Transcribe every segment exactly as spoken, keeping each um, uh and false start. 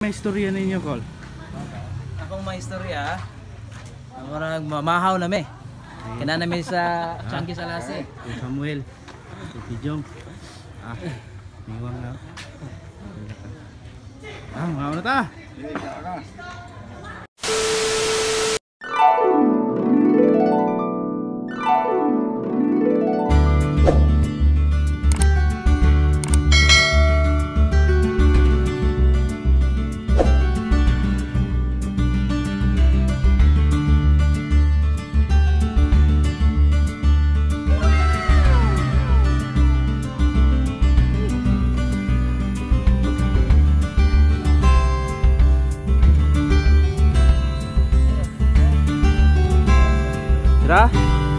May istorya ninyo, Col? Akong may istorya, marang mamahaw na me. Kina namin sa Changi Salasi. Si Samuel, si Tijong. Ah, miwang na. Ah, mahaw na ta. Tira?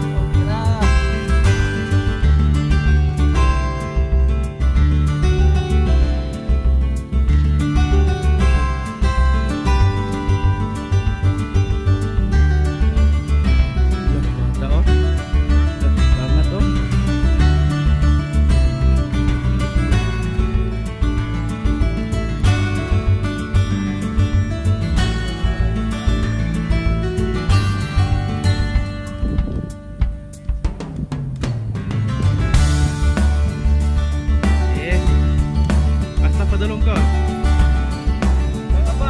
Padalong ka. Kaya pa.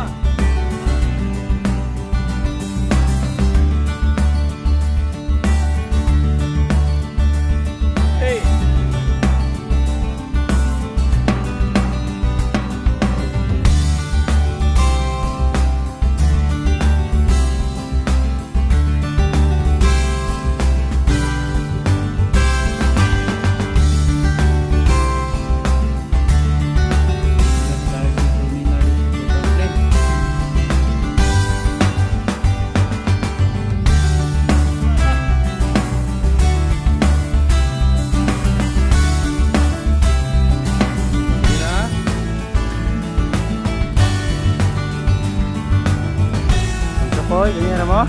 Hey. Hoy, ganyan mo?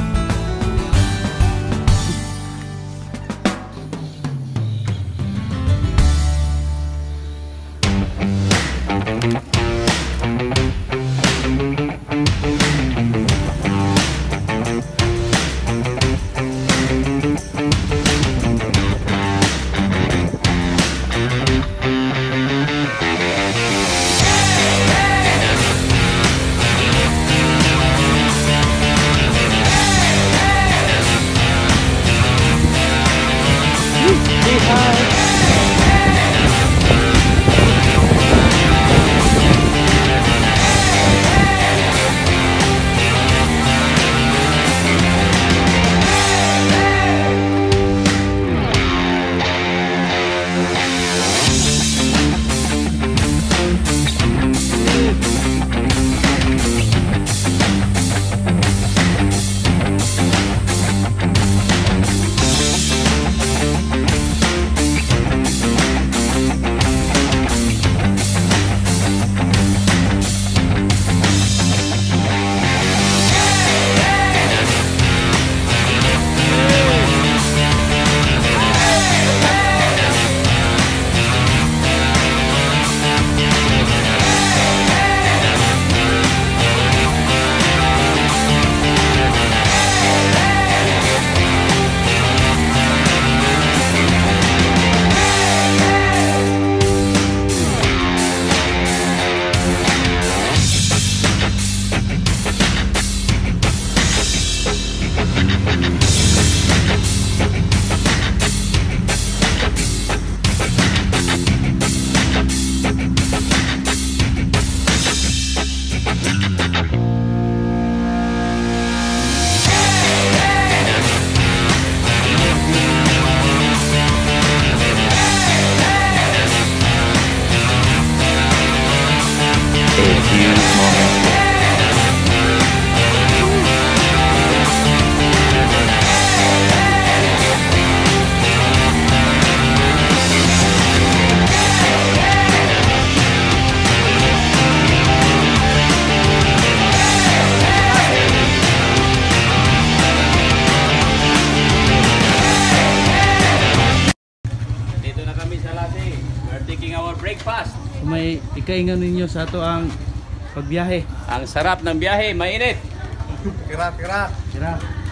taking our breakfast. May ikaingan ninyo sa ato ang pagbiyahe. Ang sarap ng biyahe, mainit. Kira, kira. Tira.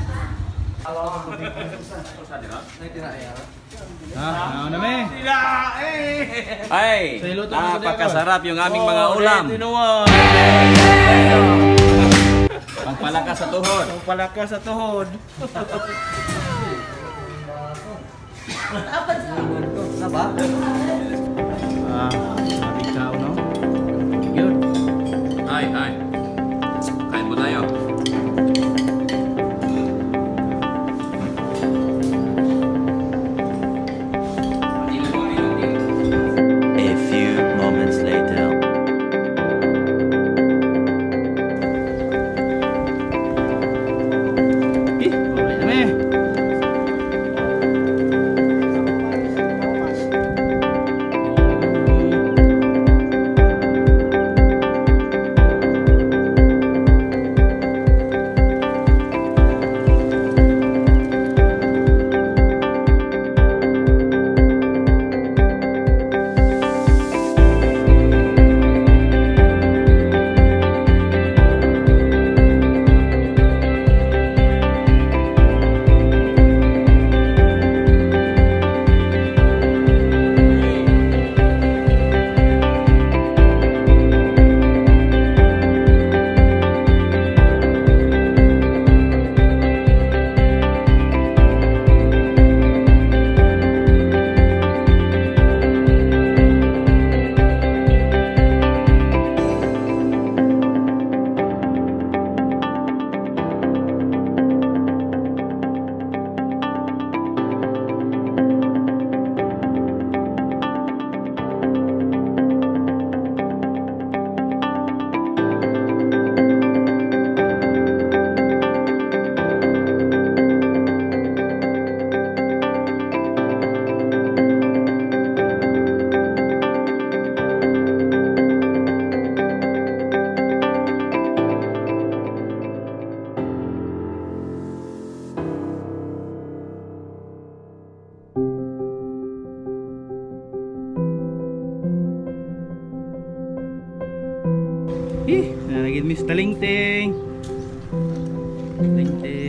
Ha, ano na me? Ay, Sa iluto na sa napakasarap yung aming mga ulam. Pangpalakas sa tuhod. Palakas sa tuhod. Sa ba? Ah, sabi ka, no? Good. Ay, ay. Kain mo tayo. A few moments later. Eh, balik na me. Ih, nalagid Miss Talingting. Talingting.